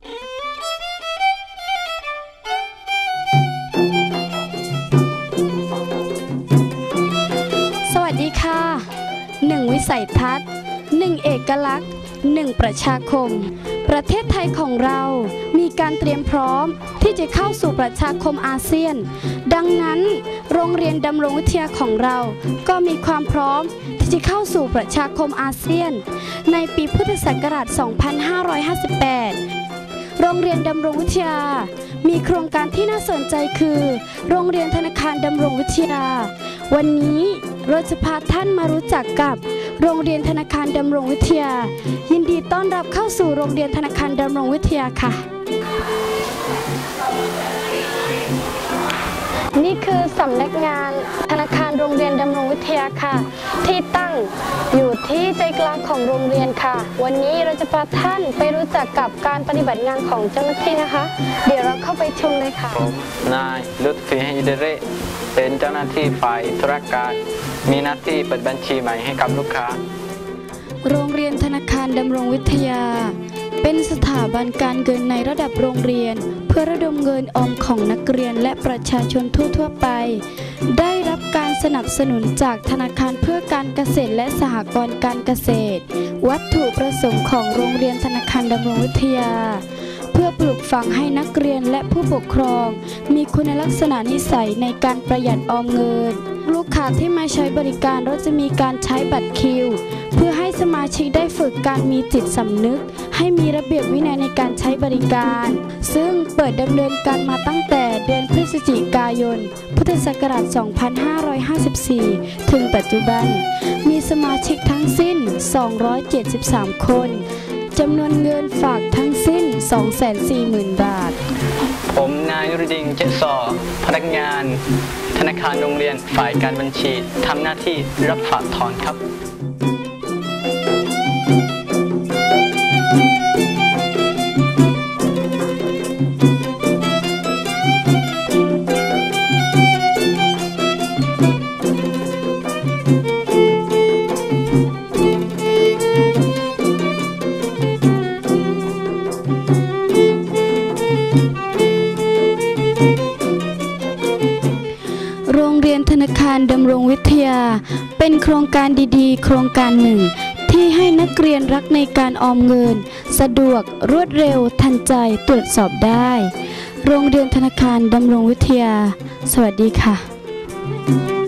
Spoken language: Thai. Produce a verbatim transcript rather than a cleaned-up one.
สวัสดีค่ะหนึ่งวิสัยทัศน์หนึ่งเอกลักษณ์หนึ่งประชาคมประเทศไทยของเรามีการเตรียมพร้อมที่จะเข้าสู่ประชาคมอาเซียนดังนั้นโรงเรียนดำรงวิทยาของเราก็มีความพร้อมที่จะเข้าสู่ประชาคมอาเซียนในปีพุทธศักราช สองพันห้าร้อยห้าสิบแปด โรงเรียนดำรงวิทยามีโครงการที่น่าสนใจคือโรงเรียนธนาคารดำรงวิทยาวันนี้เราจะพาท่านมารู้จักกับโรงเรียนธนาคารดำรงวิทยายินดีต้อนรับเข้าสู่โรงเรียนธนาคารดำรงวิทยาค่ะนี่คือสำนักงานธนาคารโรงเรียนดำรงวิทยาค่ะที่ตั้งอยู่ที่ใจกลางของโรงเรียนค่ะวันนี้เราจะพาท่านไปรู้จักกับการปฏิบัติงานของเจ้าหน้าที่นะคะเดี๋ยวเราเข้าไปชมเลยค่ะผมนายลุตฟีฮิเดเรเป็นเจ้าหน้าที่ฝ่ายธุรการมีหน้าที่เปิดบัญชีใหม่ให้กับลูกค้าโรงเรียนธนาคารดำรงวิทยาเป็นสถาบันการเงินในระดับโรงเรียนเพื่อระดมเงินออมของนักเรียนและประชาชนทั่วๆไปได้รับการสนับสนุนจากธนาคารเพื่อการเกษตรและสหกรณ์การเกษตรวัตถุประสงค์ของโรงเรียนธนาคารดำรงวิทยาเพื่อปลูกฝังให้นักเรียนและผู้ปกครองมีคุณลักษณะนิสัยในการประหยัดออมเงินลูกค้าที่มาใช้บริการเราจะมีการใช้บัตรคิวเพื่อให้สมาชิกได้ฝึกการมีจิตสำนึกให้มีระเบียบวินัยในการใช้บริการซึ่งเปิดดำเนินการมาตั้งแต่เดือนพฤศจิกายนพุทธศักราช สองพันห้าร้อยห้าสิบสี่ ถึงปัจจุบันมีสมาชิกทั้งสิ้น สองร้อยเจ็ดสิบสาม คนจำนวนเงินฝากทั้งสิ้น สองแสนสี่หมื่น บาทผมนายนุรุดินเจษอพนักงานธนาคารโรงเรียนฝ่ายการบัญชีทำหน้าที่รับฝากถอนครับโรงเรียนธนาคารดำรงวิทยาเป็นโครงการดีๆโครงการหนึ่งที่ให้นักเรียนรักในการออมเงินสะดวกรวดเร็วทันใจตรวจสอบได้โรงเรียนธนาคารดำรงวิทยาสวัสดีค่ะ